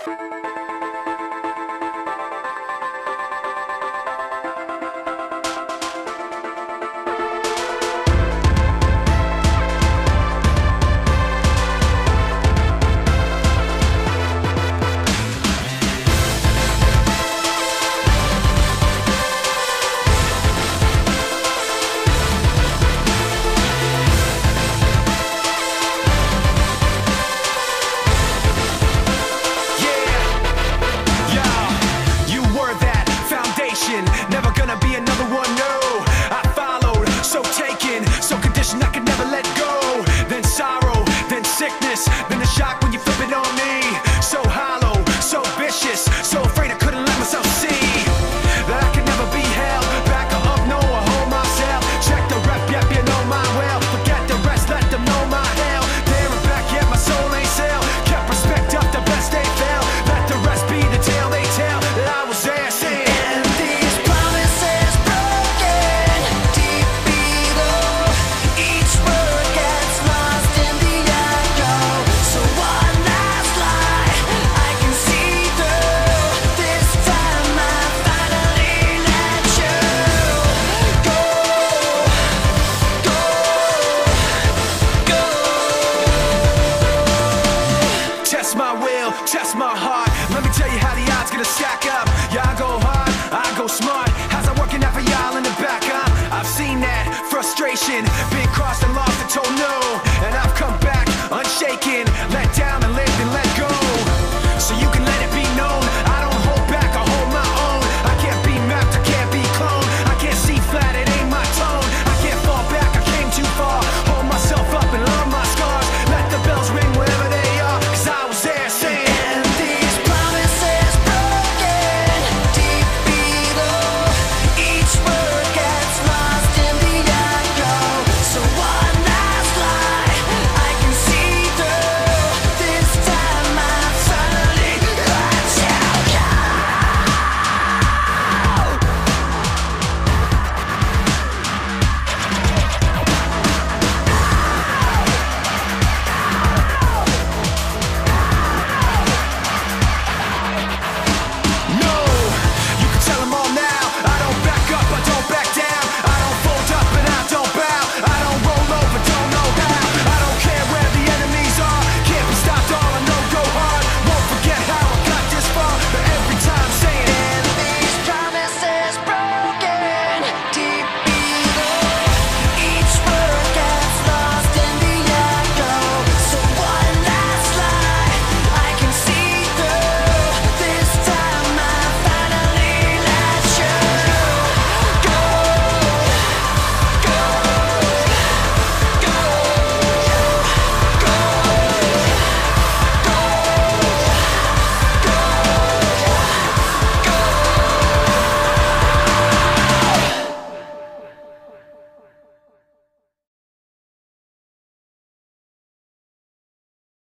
Never gonna be another one, no. I followed, so taken, so conditioned I could never let go. Then sorrow, then sickness, then the shock when you flip it on me. So hollow, so vicious, so afraid I couldn't let myself see that I could never be held back or up, no, or hold myself. Check the rep, yep, you know my well. Forget the rest, let them know my hell. There and back, yet my soul ain't sell. Kept respect up, the best they fell. Let the rest be the tale they tell that I was there saying. Test my will, test my heart. Let me tell you how the odds gonna stack up. Yeah, I go hard, I go smart. How's that working out for y'all in the back, huh? I've seen that frustration, been crossed and lost and told no. And I've come back unshaken, let down.